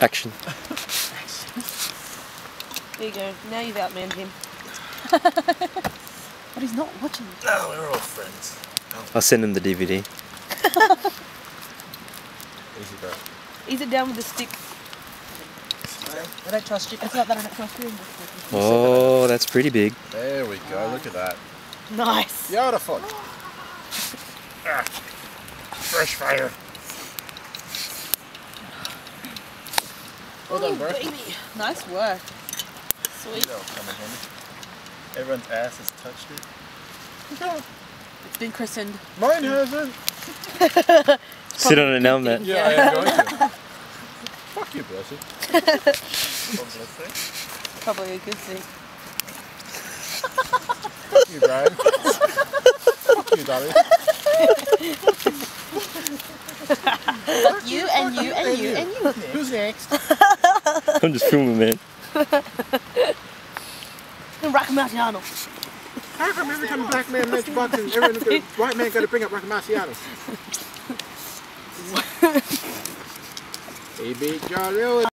Action. There you go. Now you've outmanned him. But he's not watching. No, we're all friends. I'll send him the DVD. Easy, bro. Ease it down with the stick. I don't trust you. It's not that I don't trust you. Oh, that's pretty big. There we go, look at that. Nice. Beautiful. Fresh fire. Well done, bro. Baby. Nice work. Sweet. That'll come in handy. Everyone's ass has touched it. It's been christened. Mine hasn't. Sit on it now, Matt. Yeah, I am going to. Fuck you, bless it. Probably a good thing. Fuck you, Brian. Fuck you, darling. Fuck you and you and you and you. Who's next? I'm just filming, man. Rocky Marciano. How come every time a black man makes boxing, every white man got to bring up Rocky Marciano? He beat John Lewis.